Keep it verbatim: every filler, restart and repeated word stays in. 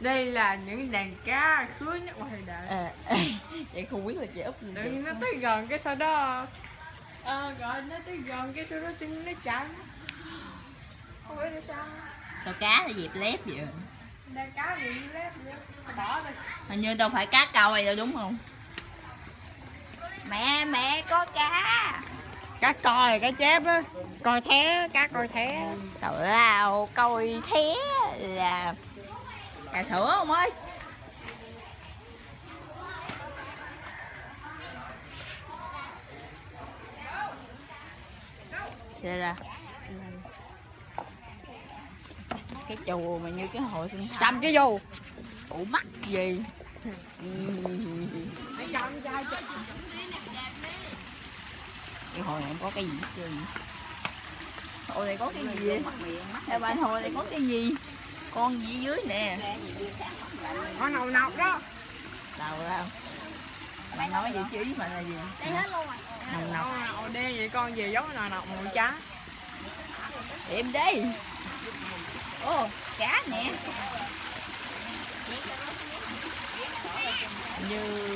Đây là những đàn cá khứa nhất ngoài đời. À, vậy không biết là chị úp gì. Tự nhiên nó tới gần cái sau đó à, gọi nó tới gần cái sau đó tự nhiên nó chạy. Không biết là sao. Sao cá là dẹp lép vậy? Đàn cá bị lép vậy. Bỏ đi. Hình như đâu phải cá câu này đâu đúng không? Mẹ mẹ có cá. Cá coi cá chép á, coi thé, cá coi thé. Tào lao coi thé là trà sữa không ơi? Xe ra cái chùa mà như cái hội sinh thái. Chăm cái dù. Ủa mắc gì? Cái hồi này có cái gì hết trơn. Hồi này có cái gì vậy? Theo bạn hồi này có cái gì? Con gì ở dưới nè. Con nầu nọc đó. Đâu đâu. Mày nói vậy chứ ý mà là gì? Đây hết luôn rồi. Nồng nọc. Con nào đen vậy con gì giống nào nọc mùi cá. Em đi. Ô, cá nè. Như